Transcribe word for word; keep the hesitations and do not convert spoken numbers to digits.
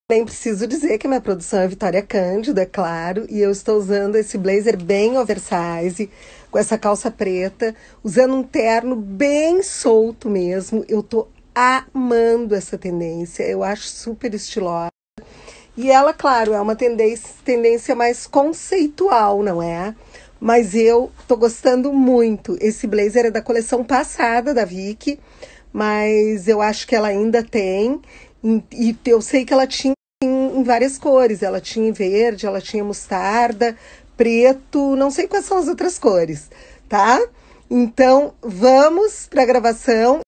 Nem preciso dizer que a minha produção é Vitória Cândido, é claro, e eu estou usando esse blazer bem oversize, com essa calça preta, usando um terno bem solto mesmo. Eu tô amando essa tendência, eu acho super estilosa. E ela, claro, é uma tendência, tendência mais conceitual, não é? Mas eu tô gostando muito. Esse blazer é da coleção passada da Vicky, mas eu acho que ela ainda tem, e eu sei que ela tinha em várias cores, ela tinha em verde, ela tinha mostarda, preto, não sei quais são as outras cores, tá? Então, vamos para a gravação.